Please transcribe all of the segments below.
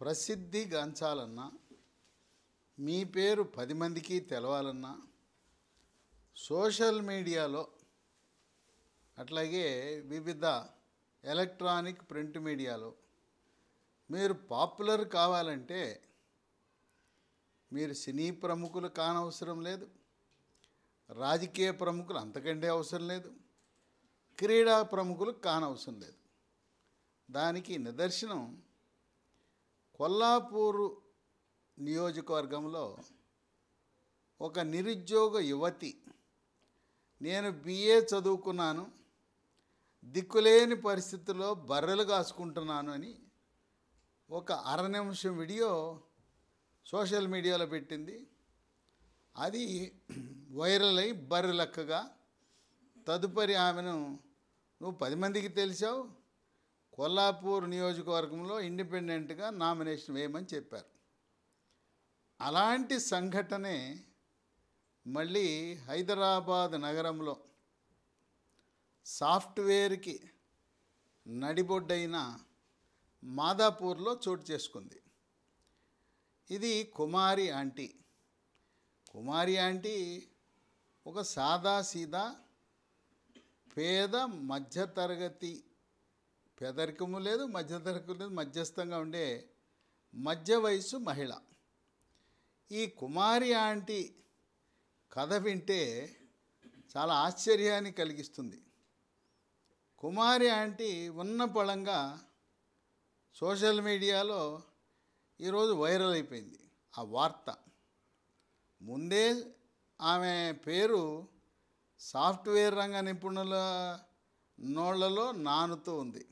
ప్రసిద్ధి గాంచాలన్నా, మీ పేరు 10 మందికి తెలవాలన్నా సోషల్ మీడియాలో, అట్లాగే వివిధ ఎలక్ట్రానిక్ ప్రింట్ మీడియాలో మీరు పాపులర్ కావాలంటే మీరు సినీ ప్రముఖులు కానవసరం లేదు, రాజకీయ ప్రముఖులు అంతకంటే అవసరం లేదు, క్రీడా ప్రముఖులు కానవసరం లేదు. దానికి నిదర్శనం కొల్లాపూరు నియోజకవర్గంలో ఒక నిరుద్యోగ యువతి, నేను బిఏ చదువుకున్నాను, దిక్కులేని పరిస్థితుల్లో బర్రెలు కాసుకుంటున్నాను అని ఒక 1/2 నిమిషం వీడియో సోషల్ మీడియాలో పెట్టింది. అది వైరల్ అయి బర్రెలెక్కగా తదుపరి ఆమెను, నువ్వు 10 మందికి తెలిసావు, కొల్లాపూర్ నియోజకవర్గంలో ఇండిపెండెంట్గా నామినేషన్ వేయమని చెప్పారు. అలాంటి సంఘటనే మళ్ళీ హైదరాబాద్ నగరంలో సాఫ్ట్వేర్కి నడిబొడ్డైన మాదాపూర్లో చోటు చేసుకుంది. ఇది కుమారి ఆంటీ. కుమారి ఆంటీ ఒక సాదాసీదా పేద మధ్యతరగతి, పేదరికము లేదు, మధ్యతరగతి లేదు, మధ్యస్థంగా ఉండే మధ్య వయసు మహిళ. ఈ కుమారి ఆంటీ కథ వింటే చాలా ఆశ్చర్యాన్ని కలిగిస్తుంది. కుమారి ఆంటీ ఉన్న పళంగా సోషల్ మీడియాలో ఈరోజు వైరల్ అయిపోయింది ఆ వార్త. ముందే ఆమె పేరు సాఫ్ట్వేర్ రంగ నిపుణుల నోళ్లలో నానుతూ ఉంది.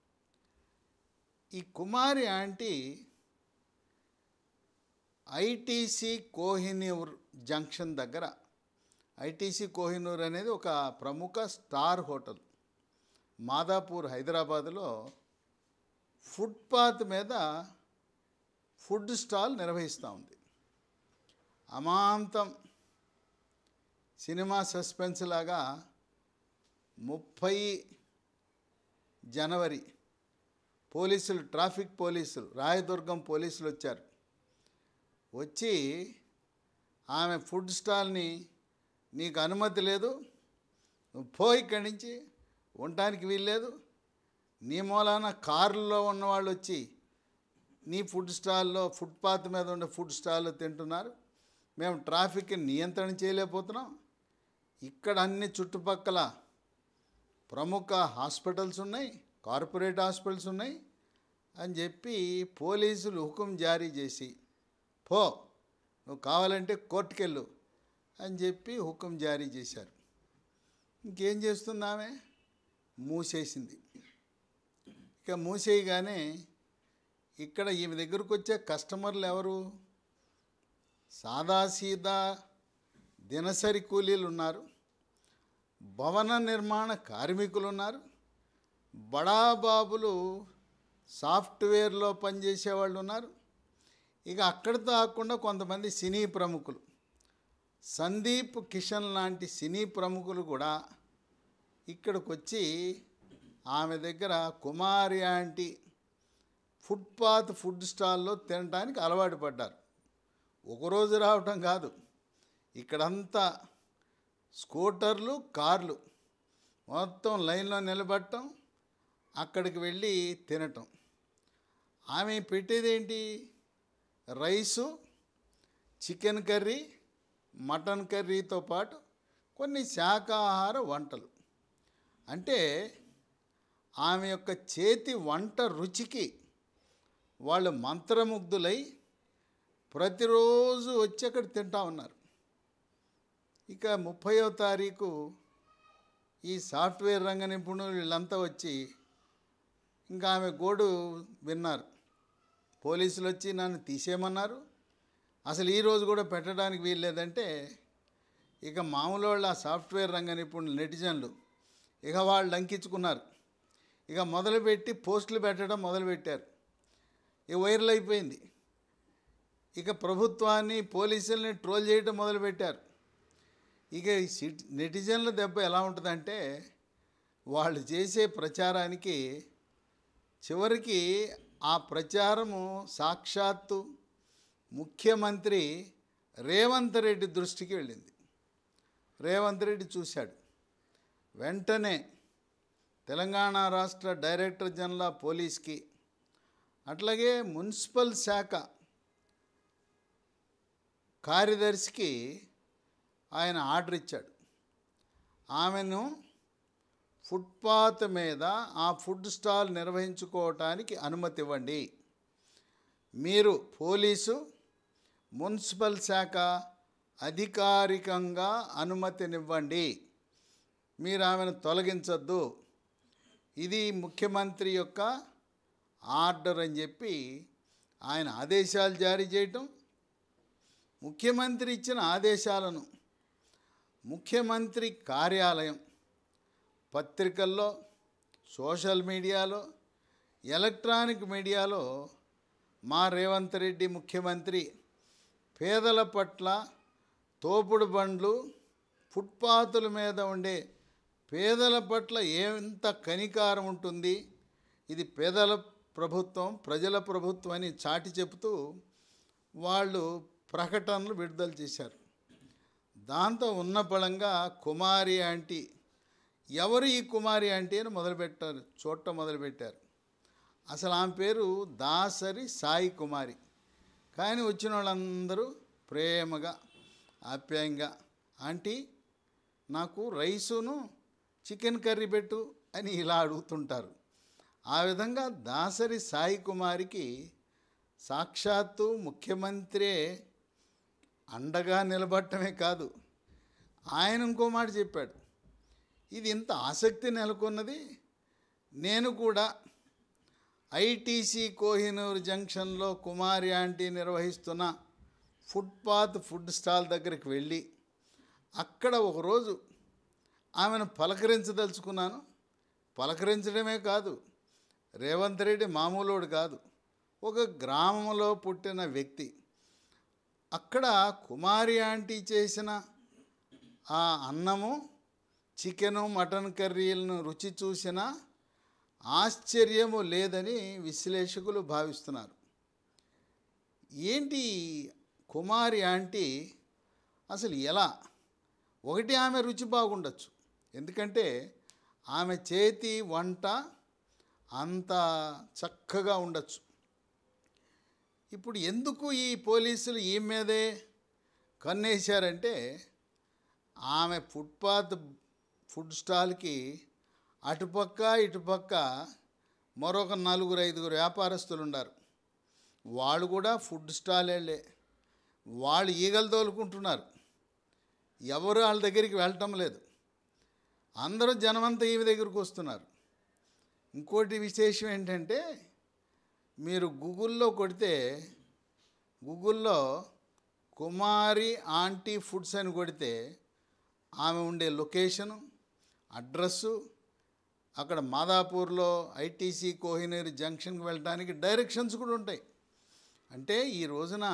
ఈ Kumari aunty ITC Kohinoor junction దగ్గర, ఐటీసీ కోహినూర్ అనేది ఒక ప్రముఖ స్టార్ హోటల్ మాదాపూర్ హైదరాబాదులో ఫుట్పాత్ మీద ఫుడ్ స్టాల్ నిర్వహిస్తూ ఉంది. అమాంతం సినిమా సస్పెన్స్ లాగా 30 జనవరి పోలీసులు, ట్రాఫిక్ పోలీసులు, రాయదుర్గం పోలీసులు వచ్చారు. వచ్చి ఆమె ఫుడ్ స్టాల్ని, నీకు అనుమతి లేదు, నువ్వు పో ఇక్కడి నుంచి, ఉండటానికి వీల్లేదు, నీ మూలాన కారులో ఉన్నవాళ్ళు వచ్చి నీ ఫుడ్ స్టాల్లో, ఫుట్పాత్ మీద ఉండే ఫుడ్ స్టాల్లో తింటున్నారు, మేము ట్రాఫిక్ని నియంత్రణ చేయలేకపోతున్నాం, ఇక్కడ అన్ని చుట్టుపక్కల ప్రముఖ హాస్పిటల్స్ ఉన్నాయి, కార్పొరేట్ హాస్పిటల్స్ ఉన్నాయి అని చెప్పి పోలీసులు హుకుం జారీ చేసి, పో నువ్వు కావాలంటే కోర్టుకెళ్ళు అని చెప్పి హుకుం జారీ చేశారు. ఇంకేం చేస్తుంది ఆమె? మూసేసింది. ఇక మూసేయగానే ఇక్కడ ఈమె దగ్గరకు వచ్చే కస్టమర్లు ఎవరు? సాదాసీదా దినసరి కూలీలు ఉన్నారు, భవన నిర్మాణ కార్మికులు ఉన్నారు, బడాబాబులు సాఫ్ట్వేర్లో పనిచేసే వాళ్ళు ఉన్నారు. ఇక అక్కడితో ఆకుండా కొంతమంది సినీ ప్రముఖులు, సందీప్ కిషన్ లాంటి సినీ ప్రముఖులు కూడా ఇక్కడికి వచ్చి ఆమె దగ్గర కుమారి ఆంటీ ఫుట్పాత్ ఫుడ్ స్టాల్లో తినడానికి అలవాటు పడ్డారు. ఒకరోజు రావటం కాదు, ఇక్కడంతా స్కూటర్లు, కార్లు మొత్తం లైన్లో నిలబడటం, అక్కడికి వెళ్ళి తినటం. ఆమె పెట్టేదేంటి? రైసు, చికెన్ కర్రీ, మటన్ కర్రీతో పాటు కొన్ని శాకాహార వంటలు. అంటే ఆమె యొక్క చేతి వంట రుచికి వాళ్ళు మంత్రముగ్ధులై ప్రతిరోజు వచ్చి అక్కడ తింటా ఉన్నారు. ఇక 30వ తారీఖు ఈ సాఫ్ట్వేర్ రంగ నిపుణులు వీళ్ళంతా వచ్చి ఇంకా ఆమె గోడు విన్నారు. పోలీసులు వచ్చి నన్ను తీసేయమన్నారు, అసలు ఈరోజు కూడా పెట్టడానికి వీల్లేదంటే ఇక మామూలు వాళ్ళు, ఆ సాఫ్ట్వేర్ రంగ నిపుణులు, నెటిజన్లు ఇక వాళ్ళు లంకించుకున్నారు. ఇక మొదలుపెట్టి పోస్టులు పెట్టడం మొదలుపెట్టారు. ఇక వైరల్ అయిపోయింది. ఇక ప్రభుత్వాన్ని, పోలీసుల్ని ట్రోల్ చేయడం మొదలుపెట్టారు. ఇక ఈ నెటిజన్ల దెబ్బ ఎలా ఉంటుందంటే, వాళ్ళు చేసే ప్రచారానికి చివరికి ఆ ప్రచారము సాక్షాత్తు ముఖ్యమంత్రి రేవంత్ రెడ్డి దృష్టికి వెళ్ళింది. రేవంత్ రెడ్డి చూశాడు. వెంటనే తెలంగాణ రాష్ట్ర డైరెక్టర్ జనరల్ ఆఫ్ పోలీస్కి, అట్లాగే మున్సిపల్ శాఖ కార్యదర్శికి ఆయన ఆర్డర్ ఇచ్చాడు. ఆమెను ఫుట్పాత్ మీద ఆ ఫుడ్ స్టాల్ నిర్వహించుకోవటానికి అనుమతి ఇవ్వండి. మీరు పోలీసు, మున్సిపల్ శాఖ అధికారికంగా అనుమతినివ్వండి, మీరు ఆమెను తొలగించద్దు, ఇది ముఖ్యమంత్రి యొక్క ఆర్డర్ అని చెప్పి ఆయన ఆదేశాలు జారీ చేయటం. ముఖ్యమంత్రి ఇచ్చిన ఆదేశాలను ముఖ్యమంత్రి కార్యాలయం పత్రికల్లో, సోషల్ మీడియాలో, ఎలక్ట్రానిక్ మీడియాలో మా రేవంత్ రెడ్డి ముఖ్యమంత్రి పేదల పట్ల, తోపుడు బండ్లు, ఫుట్పాతుల మీద ఉండే పేదల పట్ల ఎంత కనికారం ఉంటుంది, ఇది పేదల ప్రభుత్వం, ప్రజల ప్రభుత్వం అని చాటి చెబుతూ వాళ్ళు ప్రకటనలు విడుదల చేశారు. దాంతో ఉన్న బలంగా కుమారి ఆంటీ, ఎవరు ఈ కుమారి ఆంటీ అని మొదలుపెట్టారు, చూడటం మొదలుపెట్టారు. అసలు ఆమె పేరు దాసరి సాయి కుమారి. కానీ వచ్చిన వాళ్ళందరూ ప్రేమగా, ఆప్యాయంగా, ఆంటీ నాకు రైసును చికెన్ కర్రీ పెట్టు అని ఇలా అడుగుతుంటారు. ఆ విధంగా దాసరి సాయి కుమారికి సాక్షాత్తు ముఖ్యమంత్రే అండగా నిలబడటమే కాదు, ఆయన ఇంకో మాట చెప్పాడు. ఇది ఇంత ఆసక్తి నెలకొన్నది, నేను కూడా ఐటీసీ కోహినూర్ జంక్షన్లో కుమారి ఆంటీ నిర్వహిస్తున్న ఫుట్పాత్ ఫుడ్ స్టాల్ దగ్గరికి వెళ్ళి అక్కడ ఒకరోజు ఆమెను పలకరించదలుచుకున్నాను. పలకరించడమే కాదు, రేవంత్ రెడ్డి మామూలుడు కాదు, ఒక గ్రామంలో పుట్టిన వ్యక్తి. అక్కడ కుమారి ఆంటీ చేసిన ఆ అన్నము, చికెను, మటన్ కర్రీలను రుచి చూసిన ఆశ్చర్యము లేదని విశ్లేషకులు భావిస్తున్నారు. ఏంటి కుమారి ఆంటీ అసలు ఎలా? ఒకటి, ఆమె రుచి బాగుండొచ్చు, ఎందుకంటే ఆమె చేతి వంట అంత చక్కగా ఉండొచ్చు. ఇప్పుడు ఎందుకు ఈ పోలీసులు ఈ మీదే కన్నేశారంటే, ఆమె ఫుట్పాత్ ఫుడ్ స్టాల్కి అటుపక్క ఇటుపక్క మరొక 4-5 వ్యాపారస్తులు ఉన్నారు. వాళ్ళు కూడా ఫుడ్ స్టాల్ వెళ్ళే, వాళ్ళు ఈగలు తోలుకుంటున్నారు, ఎవరు వాళ్ళ దగ్గరికి వెళ్ళటం లేదు. అందరూ జనమంతా ఈమె దగ్గరికి వస్తున్నారు. ఇంకోటి విశేషం ఏంటంటే, మీరు గూగుల్లో కొడితే, గూగుల్లో కుమారి ఆంటీ ఫుడ్స్ అని కొడితే ఆమె ఉండే లొకేషను, అడ్రస్సు, అక్కడ మాదాపూర్లో ఐటీసీ కోహినూర్ జంక్షన్కి వెళ్ళడానికి డైరెక్షన్స్ కూడా ఉంటాయి. అంటే ఈ రోజున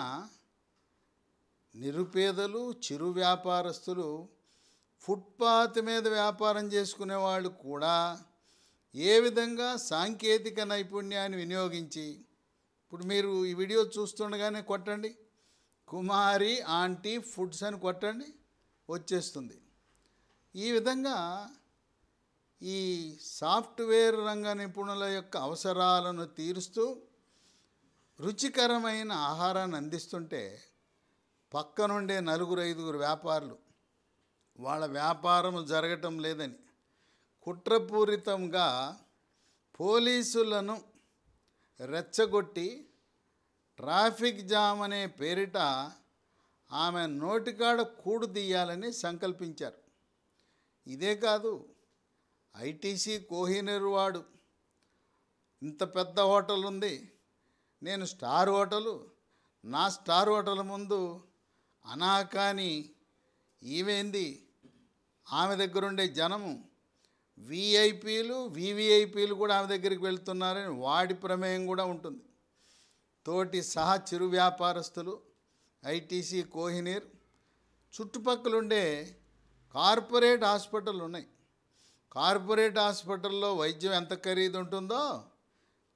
నిరుపేదలు, చిరు వ్యాపారస్తులు, ఫుట్పాత్ మీద వ్యాపారం చేసుకునే వాళ్ళు కూడా ఏ విధంగా సాంకేతిక నైపుణ్యాన్ని వినియోగించి, ఇప్పుడు మీరు ఈ వీడియో చూస్తుండగానే కొట్టండి కుమారి ఆంటీ ఫుడ్స్ అని కొట్టండి, వచ్చేస్తుంది. ఈ విధంగా ఈ సాఫ్ట్వేర్ రంగ నిపుణుల యొక్క అవసరాలను తీరుస్తూ రుచికరమైన ఆహారాన్ని అందిస్తుంటే, పక్కనుండే 4-5 వ్యాపారులు వాళ్ళ వ్యాపారం జరగటం లేదని కుట్రపూరితంగా పోలీసులను రెచ్చగొట్టి ట్రాఫిక్ జామ్ అనే పేరిట ఆమె నోటికాడ కూడు తీయాలని సంకల్పించారు. ఇదే కాదు, ఐటీసీ కోహినూర్ వాడు ఇంత పెద్ద హోటల్ ఉంది, నేను స్టార్ హోటలు, నా స్టార్ హోటల్ ముందు అనాకాని ఈమెంది, ఆమె దగ్గరుండే జనము వీఐపీలు, వీవీఐపీలు కూడా ఆమె దగ్గరికి వెళ్తున్నారని వాడి ప్రమేయం కూడా ఉంటుంది. తోటి సహా చిరు వ్యాపారస్తులు, ఐటీసీ కోహినూర్ చుట్టుపక్కలుండే కార్పొరేట్ హాస్పిటల్ ఉన్నాయి. కార్పొరేట్ హాస్పిటల్లో వైద్యం ఎంత ఖరీదు ఉంటుందో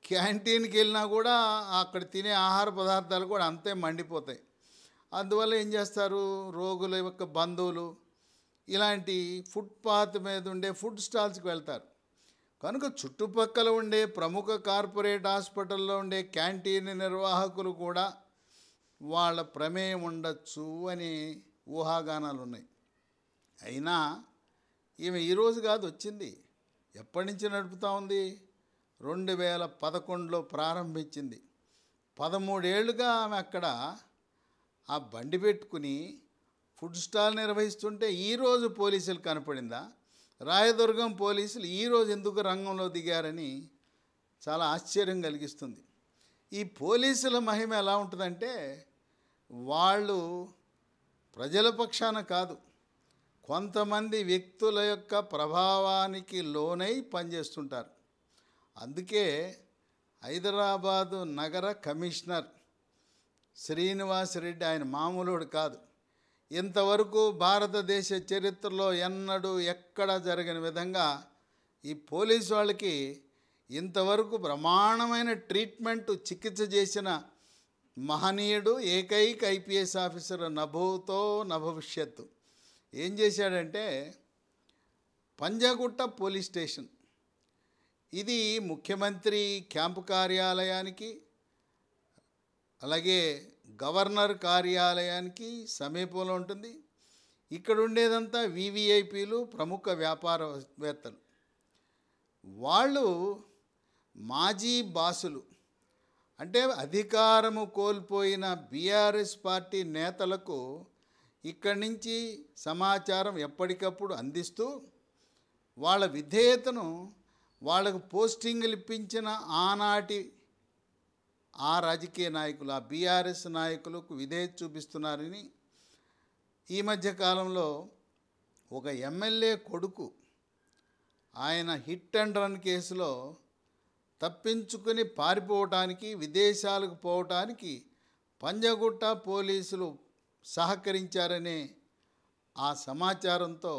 క్యాంటీన్కి వెళ్ళినా కూడా అక్కడ తినే ఆహార పదార్థాలు కూడా అంతే మండిపోతాయి. అందువల్ల ఏం చేస్తారు, రోగుల యొక్క బంధువులు ఇలాంటి ఫుట్పాత్ మీద ఉండే ఫుడ్ స్టాల్స్కి వెళ్తారు. కనుక చుట్టుపక్కల ఉండే ప్రముఖ కార్పొరేట్ హాస్పిటల్లో ఉండే క్యాంటీన్ నిర్వాహకులు కూడా వాళ్ళ ప్రమేయం ఉండొచ్చు అని ఊహాగానాలు ఉన్నాయి. అయినా ఈమె ఈరోజు కాదు వచ్చింది, ఎప్పటి నుంచి నడుపుతూ ఉంది? 2011లో ప్రారంభించింది. 13 ఏళ్ళుగా ఆమె అక్కడ ఆ బండి పెట్టుకుని ఫుడ్ స్టాల్ నిర్వహిస్తుంటే ఈరోజు పోలీసులు కనపడిందా? రాయదుర్గం పోలీసులు ఈరోజు ఎందుకు రంగంలో దిగారని చాలా ఆశ్చర్యం కలిగిస్తుంది. ఈ పోలీసుల మహిమ ఎలా ఉంటుందంటే, వాళ్ళు ప్రజల పక్షాన కాదు, కొంతమంది వ్యక్తుల యొక్క ప్రభావానికి లోనై పనిచేస్తుంటారు. అందుకే హైదరాబాదు నగర కమిషనర్ శ్రీనివాస్ రెడ్డి, ఆయన మామూలుడు కాదు. ఇంతవరకు భారతదేశ చరిత్రలో ఎన్నడూ ఎక్కడ జరగని విధంగా ఈ పోలీసు వాళ్ళకి ఇంతవరకు బ్రహ్మాండమైన ట్రీట్మెంట్, చికిత్స చేసిన మహనీయుడు, ఏకైక ఐపీఎస్ ఆఫీసర్ నభూతో నభవిష్యత్తు. ఏం చేశాడంటే, పంజాగుట్ట పోలీస్ స్టేషన్, ఇది ముఖ్యమంత్రి క్యాంపు కార్యాలయానికి అలాగే గవర్నర్ కార్యాలయానికి సమీపంలో ఉంటుంది. ఇక్కడ ఉండేదంతా వివిఐపీలు, ప్రముఖ వ్యాపారవేత్తలు. వాళ్ళు మాజీ బాసులు, అంటే అధికారము కోల్పోయిన బీఆర్ఎస్ పార్టీ నేతలకు ఇక్కడి నుంచి సమాచారం ఎప్పటికప్పుడు అందిస్తూ వాళ్ళ విధేయతను, వాళ్ళకు పోస్టింగులు ఇప్పించిన ఆనాటి ఆ రాజకీయ నాయకులు, ఆ బీఆర్ఎస్ నాయకులకు విధేయత చూపిస్తున్నారని ఈ మధ్య కాలంలో ఒక ఎమ్మెల్యే కొడుకు, ఆయన హిట్ అండ్ రన్ కేసులో తప్పించుకుని పారిపోవటానికి, విదేశాలకు పోవటానికి పంజగుట్ట పోలీసులు సహకరించారనే ఆ సమాచారంతో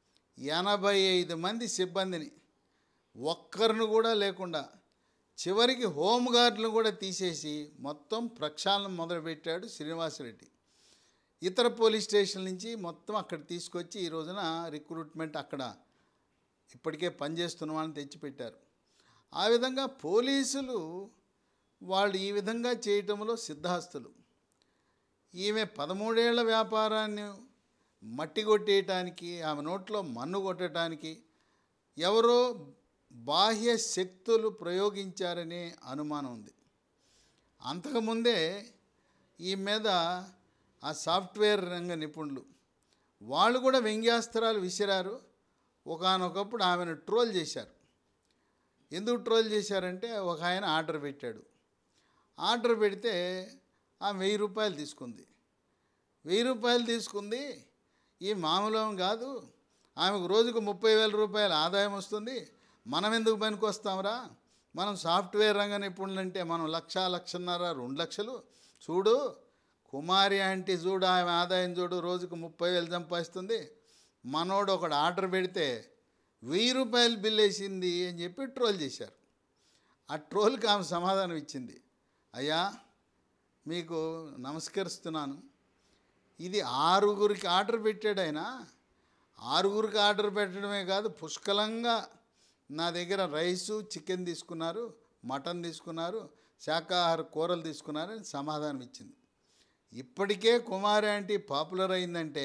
85 మంది సిబ్బందిని, ఒక్కరిని కూడా లేకుండా, చివరికి హోంగార్డులను కూడా తీసేసి మొత్తం ప్రక్షాళన మొదలుపెట్టాడు శ్రీనివాసరెడ్డి. ఇతర పోలీస్ స్టేషన్ నుంచి మొత్తం అక్కడ తీసుకొచ్చి ఈ రోజున రిక్రూట్మెంట్ అక్కడ ఇప్పటికే పనిచేస్తున్న వాళ్ళని తెచ్చిపెట్టారు. ఆ విధంగా పోలీసులు వాళ్ళు ఈ విధంగా చేయటంలో సిద్ధహస్తులు. ఈమె 13 ఏళ్ల వ్యాపారాన్ని మట్టి కొట్టేయటానికి, ఆమె నోట్లో మన్ను కొట్టడానికి ఎవరో బాహ్య శక్తులు ప్రయోగించారనే అనుమానం ఉంది. అంతకుముందే ఈ మీద ఆ సాఫ్ట్వేర్ రంగ నిపుణులు వాళ్ళు కూడా వ్యంగ్యాస్త్రాలు విసిరారు. ఒకానొకప్పుడు ఆమెను ట్రోల్ చేశారు. ఎందుకు ట్రోల్ చేశారంటే, ఒక ఆయన ఆర్డర్ పెట్టాడు. ఆర్డర్ పెడితే ఆమె 1000 రూపాయలు తీసుకుంది. 1000 రూపాయలు తీసుకుంది, ఈ మామూలు కాదు, ఆమెకు రోజుకు 30,000 రూపాయల ఆదాయం వస్తుంది. మనం ఎందుకు పనికి వస్తాంరా, మనం సాఫ్ట్వేర్ రంగ నిపుణులు అంటే మనం 1,00,000, 1,50,000, 2 లక్షలు. చూడు కుమారి ఆంటీ, చూడు ఆమె ఆదాయం చూడు, రోజుకు 30,000 సంపాదిస్తుంది. మనోడు ఒకడు ఆర్డర్ పెడితే 1000 రూపాయలు బిల్ వేసింది అని చెప్పి ట్రోల్ చేశారు. ఆ ట్రోల్కి ఆమె సమాధానం ఇచ్చింది, అయ్యా మీకు నమస్కరిస్తున్నాను, ఇది 6గురికి ఆర్డర్ పెట్టాడు ఆయన. 6గురికి ఆర్డర్ పెట్టడమే కాదు, పుష్కలంగా నా దగ్గర రైసు, చికెన్ తీసుకున్నారు, మటన్ తీసుకున్నారు, శాకాహార కూరలు తీసుకున్నారని సమాధానం ఇచ్చింది. ఇప్పటికే కుమారి ఆంటీ పాపులర్ అయిందంటే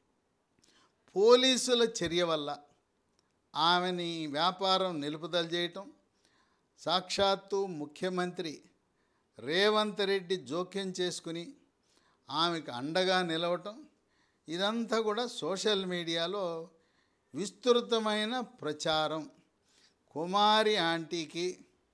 పోలీసుల చర్య వల్ల ఆమెని వ్యాపారం నిలుపుదల చేయటం, సాక్షాత్తు ముఖ్యమంత్రి రేవంత్ రెడ్డి జోక్యం చేసుకుని ఆమెకు అండగా నిలవటం, ఇదంతా కూడా సోషల్ మీడియాలో విస్తృతమైన ప్రచారం. కుమారి ఆంటీకి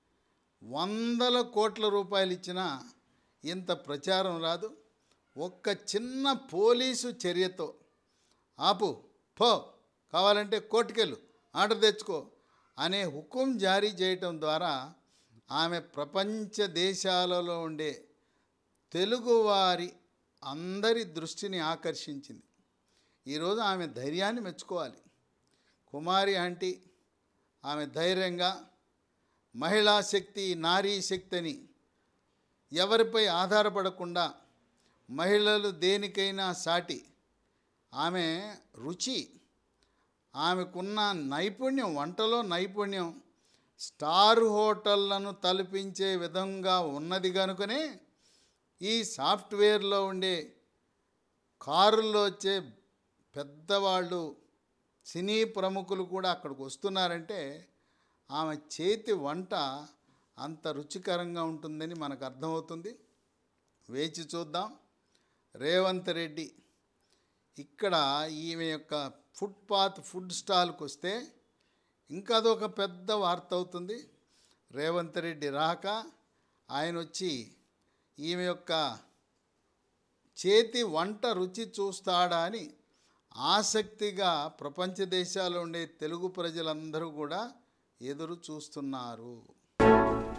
100 కోట్ల రూపాయలు ఇచ్చినా ఇంత ప్రచారం రాదు. ఒక్క చిన్న పోలీసు చర్యతో, ఆపు, పో, కావాలంటే కోర్టుకెళ్ళు, ఆర్డర్ తెచ్చుకో అనే హుకుం జారీ చేయటం ద్వారా ఆమె ప్రపంచ దేశాలలో ఉండే తెలుగువారి అందరి దృష్టిని ఆకర్షించింది. ఈరోజు ఆమె ధైర్యాన్ని మెచ్చుకోవాలి. కుమారి ఆంటీ ఆమె ధైర్యంగా మహిళా శక్తి, నారీ శక్తి అని ఎవరిపై ఆధారపడకుండా మహిళలు దేనికైనా సాటి. ఆమె రుచి, ఆమెకున్న నైపుణ్యం, వంటలో నైపుణ్యం స్టార్ హోటళ్లను తలపించే విధంగా ఉన్నది కనుకనే ఈ సాఫ్ట్వేర్లో ఉండే కారుల్లో వచ్చే పెద్దవాళ్ళు, సినీ ప్రముఖులు కూడా అక్కడికి వస్తున్నారంటే ఆమె చేతి వంట అంత రుచికరంగా ఉంటుందని మనకు అర్థమవుతుంది. వేచి చూద్దాం. రేవంత్ రెడ్డి ఇక్కడ ఈమె యొక్క ఫుట్పాత్ ఫుడ్ స్టాల్కి వస్తే ఇంకా అదొక పెద్ద వార్త అవుతుంది. రేవంత్ రెడ్డి రాక ఆయన వచ్చి ఈమె యొక్క చేతి వంట రుచి చూస్తాడా అని ఆసక్తిగా ప్రపంచ దేశాల్లో ఉండే తెలుగు ప్రజలందరూ కూడా ఎదురు చూస్తున్నారు.